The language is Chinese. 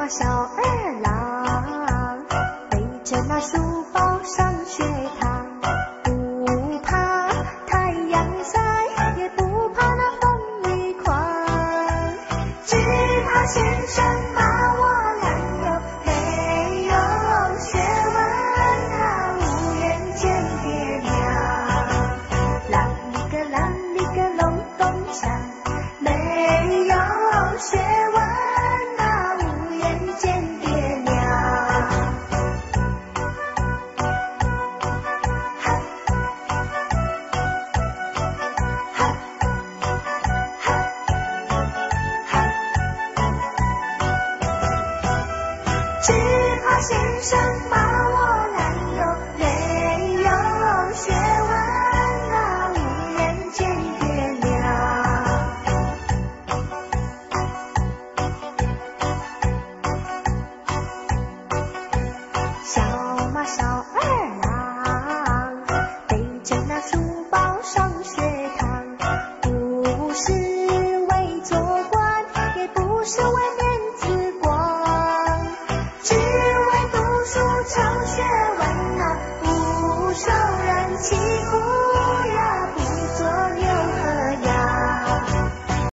马小二郎，背着那书包上学堂，不怕太阳晒，也不怕那风雨狂，只怕先生骂我懒哟，没有学问啊，无颜见爹娘，啷里个啷里个隆咚锵，没有学问啊，无颜见爹娘。哈哈哈哈，只怕先生骂我